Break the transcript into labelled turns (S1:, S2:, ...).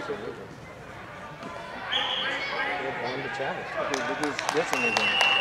S1: Absolutely. They're born to travel.
S2: Look who's blitzing again.